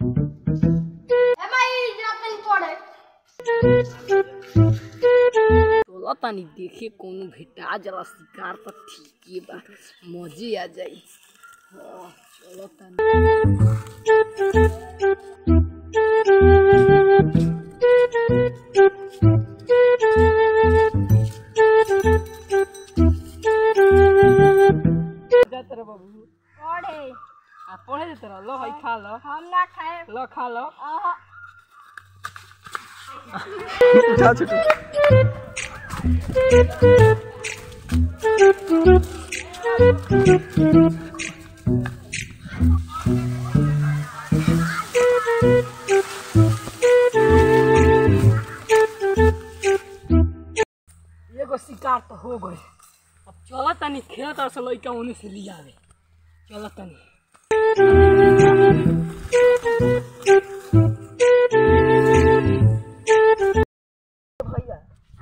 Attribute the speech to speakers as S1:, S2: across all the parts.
S1: चलो तनी देखे कोनो भेटा जला शिकार तो ठीक बा, मजे आ जाई। चलो तनी जातर बाबू
S2: पढ़े
S1: आ पढ़े देतर लो भाई खा लो।
S2: हम ना खाए
S1: लो खा लो।
S3: उठा छोटू
S1: एगो शिकार तो हो गए। अब चलो तनी खेत और से लइका ओने से लिया आवे। चलो तनी भैया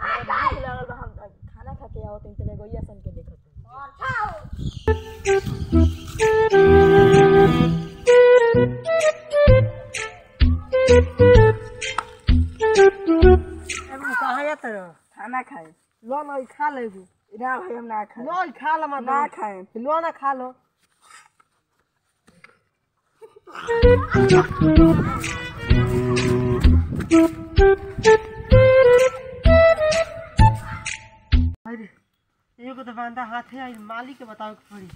S1: खाना खा के आओ तुम चले गइया सन के देखत।
S2: कहाँ जाता रहो? खाना खाए
S1: लो ना खा ले
S2: ना भाई हम ना खाए
S1: लो खा लो मत
S2: ना खाए
S1: लो ना खा लो।
S2: अरे एगो तो बंदा हाथे आई मालिक के बताओ के पड़ी।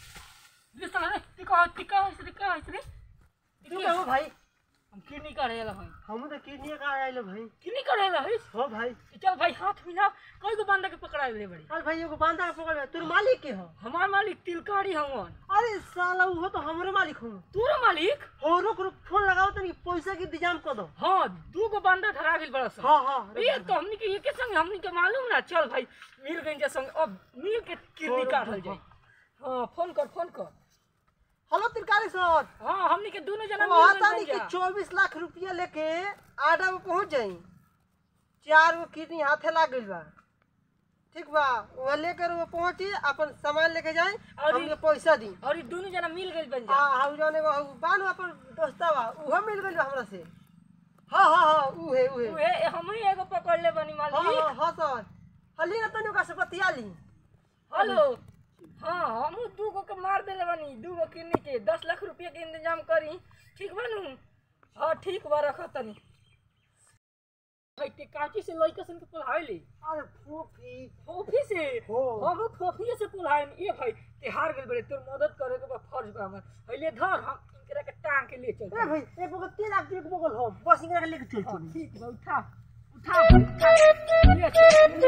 S1: तू कहू भाई हम किडनी करेला भाई।
S2: हम तो किडनी का आइलो भाई।
S1: किडनी करेला है
S2: हो भाई
S1: चल भाई हाथ मिला कोई को बंदा के पकड़ा ले बड़ी।
S2: अरे भाई एगो बंदा के पकड़ तोर मालिक के हो?
S1: हमार मालिक तिलकारी हमन।
S2: अरे साला वो तो हमरे मालिक हो।
S1: तोरा मालिक?
S2: हो रुक रुक फोन लगाओ तनी पैसा के इंतजाम कर दो।
S1: हां दू गो बंदा धरा गेल बड़ा सा।
S2: हां
S1: ये तो हमनी के एके संग हमनी के मालूम ना। चल भाई मिल गई जे संग अब मिल के किडनी काटल जाए। हां फोन कर।
S2: Hello Tilkari sir.
S1: हां हमनी के दोनों जना
S2: मिल गई कि 24 लाख रुपया लेके आडा में पहुंच जाई। 4 गो किडनी हाथे लाग गइल बा। ठीक बा वो लेकर वो पहुंची अपन सामान लेके जाए और हमके पैसा दी।
S1: और ये दोनों जना मिल गइल बन जा।
S2: हां हम जाने बानो अपन दोस्ता बा उहो मिल गइल बा हमरा से। हां उहे
S1: हम ही एगो पकड़ ले बनी मालिक।
S2: हां सर हली ना तनी ओका से बतिया ली।
S1: हेलो हां हम दू गो के मार देले बनी। दू गो किडनी के 10 लाख रुपया के इंतजाम करी। ठीक बानू? हां ठीक बा रख तनी भाई ते काची से लइका सन के पुलावे ले।
S2: अरे
S1: फोफी से
S2: हो
S1: हम फोफी से पुलावे। ए भाई ते हार गेल बड़े तोर मदद करे के बा फर्ज बा हमर। हइले धर हम इनकरा के टांग के ले चल।
S2: ए भाई एक बगल 3 लाख एक बगल हो बस इनकरा के लेके चल।
S1: ठीक बा उठा ले चल।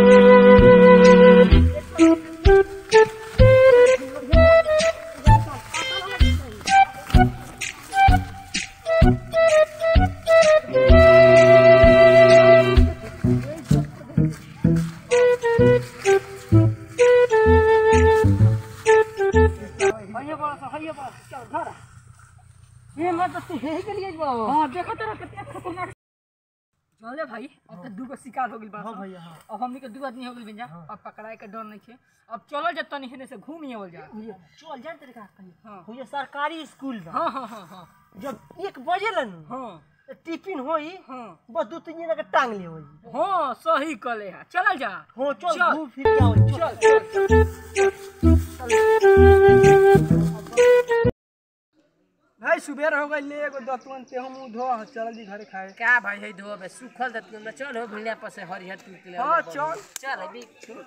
S1: ये मत तू यही के लिए बड़ो। हां देखो तेरा कितना खतरनाक। चले भाई अब तो दू गो शिकार हो गेल बा।
S2: हां भैया हां
S1: अब हमनी के दू आदमी हो गेल बन जा। अब पकड़ाए के डर नहीं छे। अब चलो जब तनी हेने से घूम आवल जा।
S2: चल जा तेरे का कहीं।
S1: हां
S2: भैया सरकारी स्कूल बा।
S1: हां
S2: जब 1 बजे लन
S1: हां
S2: टिफिन होई
S1: हां
S2: बस 2-3 जना के टांग ले होई।
S1: हां सही कले है। चल जा।
S2: हो चल घूम फिर के आवल। चल
S3: भाई सुबेर हो गई ले एगो दतवन ते हम धो चल दी घरे खाए।
S1: क्या भाई है धो बे सुखल दत में चल हो भिड़िया पर से हरिहर टूट ले।
S3: हां चल
S1: अभी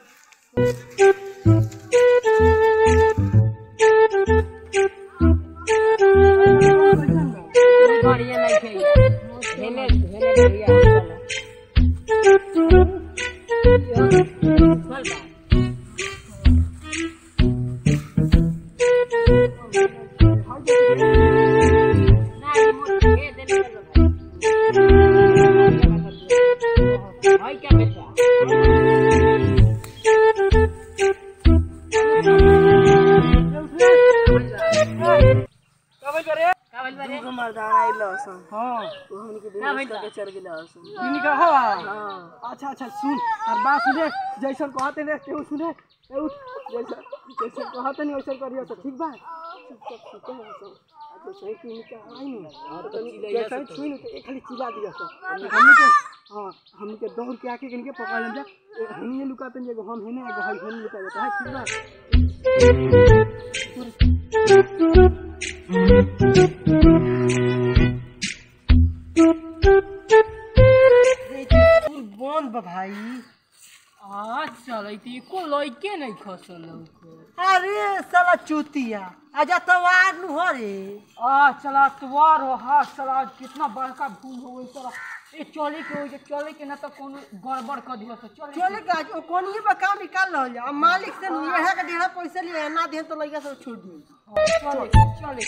S1: बढ़िया नहीं थे हेने बढ़िया चल
S2: मर्दाना आइलो सन।
S1: हां
S2: तो हमनी के
S1: ना भाई
S2: के चढ़ गेला सन।
S3: किडनी का हवा। हां अच्छा सुन और बात सुने जैसन कहते ने केहू सुने जैसन कहते नहीं वैसन करियो तो ठीक बा। तो सही क्यों नहीं आई नहीं
S1: तो
S3: तो
S1: चिल्लाइया
S3: जैसे
S1: से
S3: छुई नहीं तो एक खाली चिल्ला दिया सो हमनी के हां हमनी के दौड़ के आके इनके पकड़ ले जा हमनी लुकाते नहीं एगो हम हेने एगो हई हेने लुका जाता है ठीक
S2: बा बंद बा भाई
S1: आज चलैती को लइके नहीं खसल
S2: अरे साला चूतिया आजा तवार नु हो रे
S1: चला तवार हो हाथ चला कितना बड़का भूल हो गई चला ए चले के ना तो कोनो गड़बड़ कर दियो तो
S2: चले का ओ कोनी बा काम निकाल ल जा मालिक से यहा के ढेरा पैसा लिए ना दे तो लइका सब छोड़ दी
S1: चले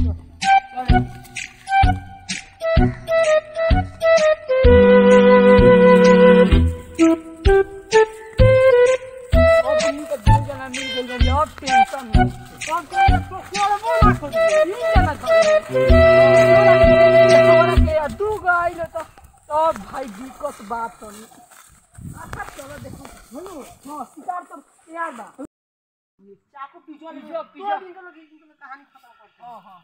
S1: भाई दिक्कत बात तो अच्छा चलो देखो हाँ शिकार तो तैयार बा
S2: चाकू पीछे
S1: पीछे
S2: कहानी खत्म कर
S1: हाँ हाँ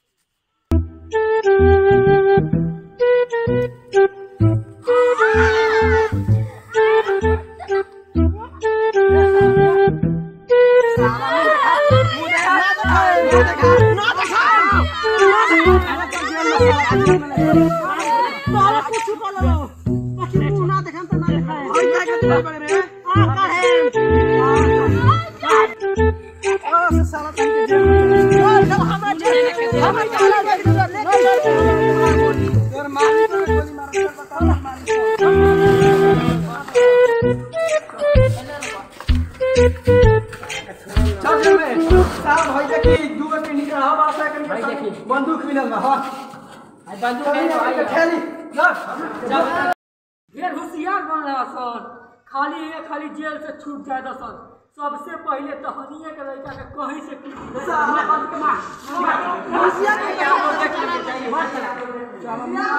S3: बंदूक मिलल बा हां
S1: बंदूक
S3: ठेली
S1: ढेर होशियार बन रहा सन खाली जेल से छूट जाए सन सबसे पहले तो हनिए के लड़का के कहीं से होशियार